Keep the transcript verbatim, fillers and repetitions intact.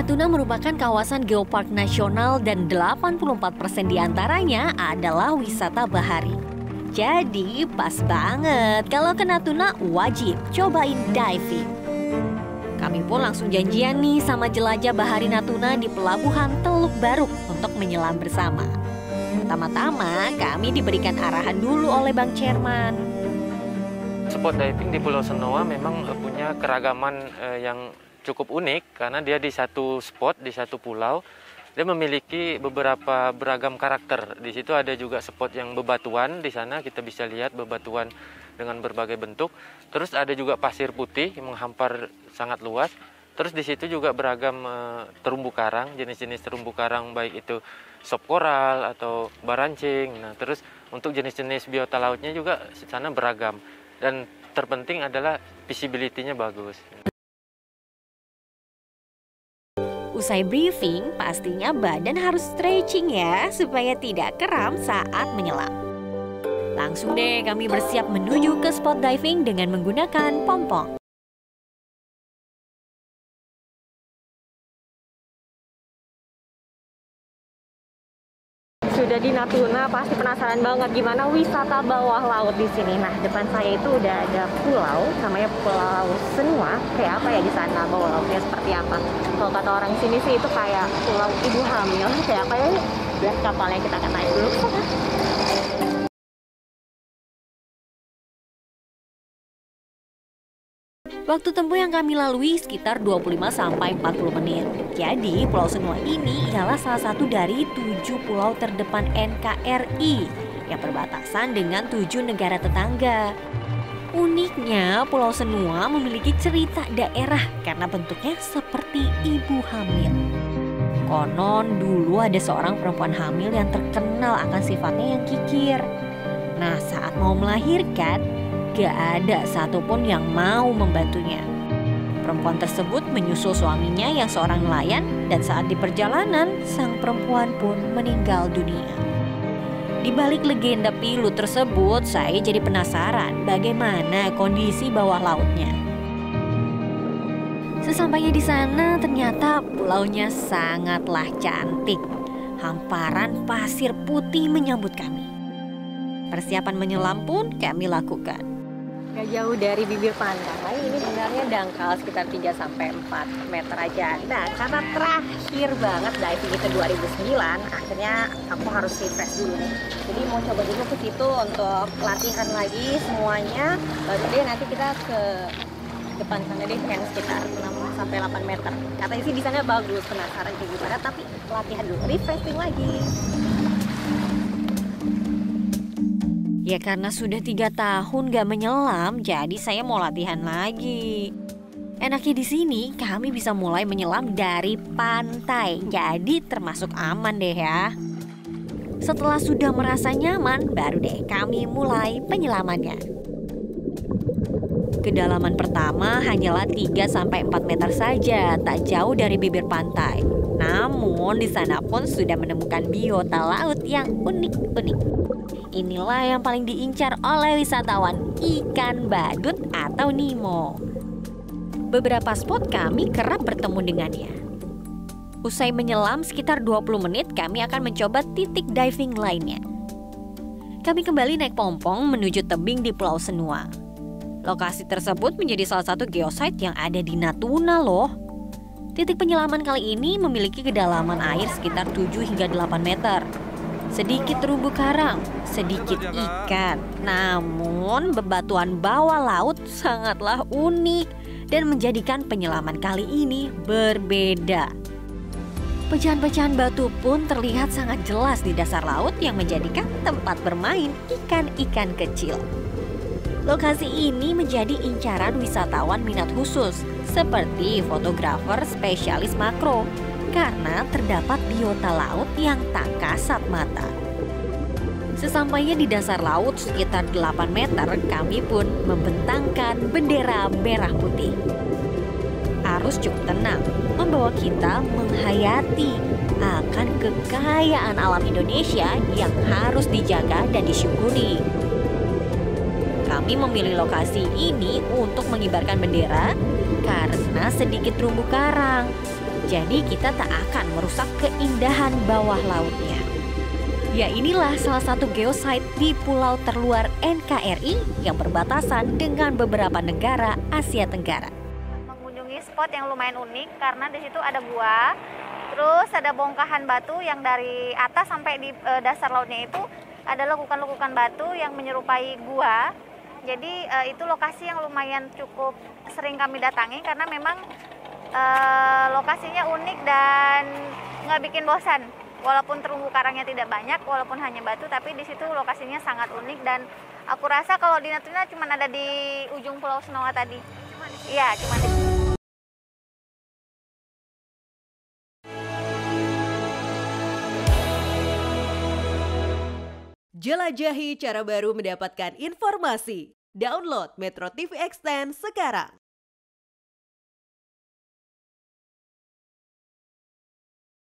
Natuna merupakan kawasan geopark nasional dan delapan puluh empat persen diantaranya adalah wisata bahari. Jadi pas banget kalau ke Natuna wajib cobain diving. Kami pun langsung janjian nih sama jelajah bahari Natuna di Pelabuhan Teluk Baruk untuk menyelam bersama. Pertama-tama kami diberikan arahan dulu oleh Bang Chairman. Spot diving di Pulau Senoa memang punya keragaman eh, yang cukup unik karena dia di satu spot, di satu pulau, dia memiliki beberapa beragam karakter. Di situ ada juga spot yang bebatuan, di sana kita bisa lihat bebatuan dengan berbagai bentuk. Terus ada juga pasir putih yang menghampar sangat luas. Terus di situ juga beragam uh, terumbu karang, jenis-jenis terumbu karang baik itu sop koral atau barancing. Nah, terus untuk jenis-jenis biota lautnya juga di sana beragam. Dan terpenting adalah visibility-nya bagus. Usai briefing, pastinya badan harus stretching ya, supaya tidak kram saat menyelam. Langsung deh kami bersiap menuju ke spot diving dengan menggunakan pompong. Sudah di Natuna, pasti penasaran banget gimana wisata bawah laut di sini. Nah, depan saya itu udah ada pulau, namanya Pulau Senua. Kayak apa ya di sana, bawah lautnya seperti apa? Kalau kata orang sini sih itu kayak pulau ibu hamil. Kayak apa ya? Lihat kapalnya, kita akan naik dulu. Waktu tempuh yang kami lalui sekitar dua puluh lima sampai empat puluh menit. Jadi Pulau Senua ini ialah salah satu dari tujuh pulau terdepan N K R I yang berbatasan dengan tujuh negara tetangga. Uniknya Pulau Senua memiliki cerita daerah karena bentuknya seperti ibu hamil. Konon dulu ada seorang perempuan hamil yang terkenal akan sifatnya yang kikir. Nah, saat mau melahirkan, gak ada satupun yang mau membantunya. Perempuan tersebut menyusul suaminya yang seorang nelayan dan saat di perjalanan sang perempuan pun meninggal dunia. Di balik legenda pilu tersebut, saya jadi penasaran bagaimana kondisi bawah lautnya. Sesampainya di sana ternyata pulaunya sangatlah cantik. Hamparan pasir putih menyambut kami. Persiapan menyelam pun kami lakukan. Gak jauh dari bibir pantai, ini sebenarnya dangkal sekitar tiga sampai empat meter aja. Nah, karena terakhir banget diving itu dua ribu sembilan, akhirnya aku harus refresh dulu nih. Jadi mau coba dulu ke situ untuk latihan lagi semuanya. Baru deh nanti kita ke depan sana deh, kan sekitar enam sampai delapan meter. Katanya sih di sana bagus, penasaran kayak gimana, tapi latihan dulu, refreshing lagi. Ya karena sudah tiga tahun gak menyelam, jadi saya mau latihan lagi. Enaknya di sini kami bisa mulai menyelam dari pantai, jadi termasuk aman deh ya. Setelah sudah merasa nyaman, baru deh kami mulai penyelamannya. Kedalaman pertama hanyalah tiga sampai empat meter saja, tak jauh dari bibir pantai. Namun di sana pun sudah menemukan biota laut yang unik-unik. Inilah yang paling diincar oleh wisatawan, ikan badut atau Nemo. Beberapa spot kami kerap bertemu dengannya. Usai menyelam sekitar dua puluh menit, kami akan mencoba titik diving lainnya. Kami kembali naik pompong menuju tebing di Pulau Senua. Lokasi tersebut menjadi salah satu geosite yang ada di Natuna loh. Titik penyelaman kali ini memiliki kedalaman air sekitar tujuh hingga delapan meter. Sedikit terumbu karang, sedikit ikan. Namun bebatuan bawah laut sangatlah unik dan menjadikan penyelaman kali ini berbeda. Pecahan-pecahan batu pun terlihat sangat jelas di dasar laut yang menjadikan tempat bermain ikan-ikan kecil. Lokasi ini menjadi incaran wisatawan minat khusus seperti fotografer spesialis makro karena terdapat biota laut yang tak kasat mata. Sesampainya di dasar laut sekitar delapan meter, kami pun membentangkan bendera merah putih. Arus cukup tenang, membawa kita menghayati akan kekayaan alam Indonesia yang harus dijaga dan disyukuri. Kami memilih lokasi ini untuk mengibarkan bendera karena sedikit terumbu karang. Jadi kita tak akan merusak keindahan bawah lautnya. Ya, inilah salah satu geosite di pulau terluar N K R I yang berbatasan dengan beberapa negara Asia Tenggara. Mengunjungi spot yang lumayan unik karena di situ ada gua, terus ada bongkahan batu yang dari atas sampai di e, dasar lautnya itu ada lekukan-lekukan batu yang menyerupai gua. Jadi e, itu lokasi yang lumayan cukup sering kami datangi karena memang e, lokasinya unik dan nggak bikin bosan. Walaupun terumbu karangnya tidak banyak, walaupun hanya batu, tapi di situ lokasinya sangat unik dan aku rasa kalau di Natuna cuma ada di ujung Pulau Senoa tadi. Iya, cuma di Jelajahi cara baru mendapatkan informasi. Download Metro T V Extend sekarang.